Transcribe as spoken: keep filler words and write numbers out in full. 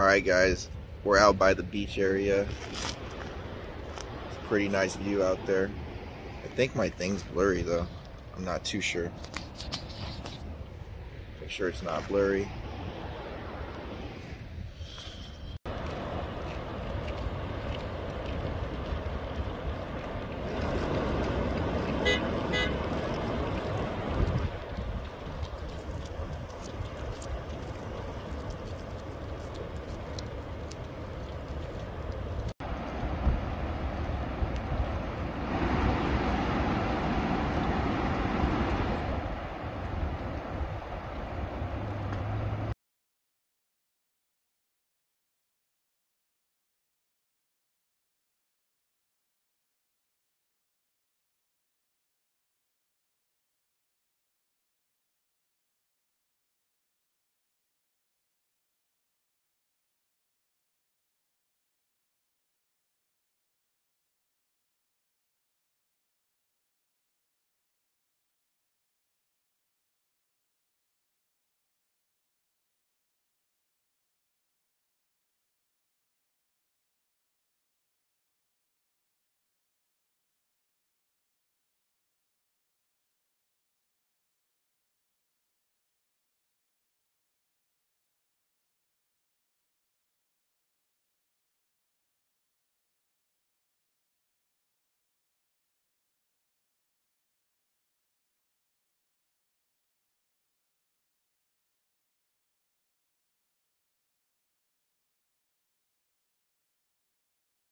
Alright guys, we're out by the beach area. It's a pretty nice view out there. I think my thing's blurry though. I'm not too sure. Make sure it's not blurry.